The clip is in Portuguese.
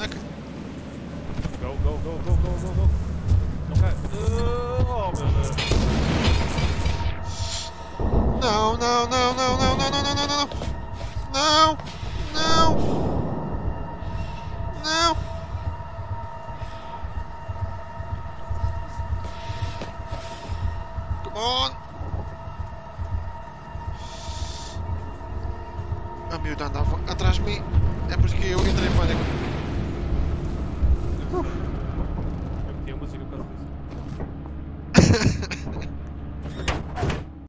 Ok. Go, go, go, go, go, go, go. Ok. Oh, meu Deus. Não, não, não, não, não, não, não, não, não, não. Não! Não! Não! Come on! A miúda andava atrás de mim. É por isso que eu entrei em pânico.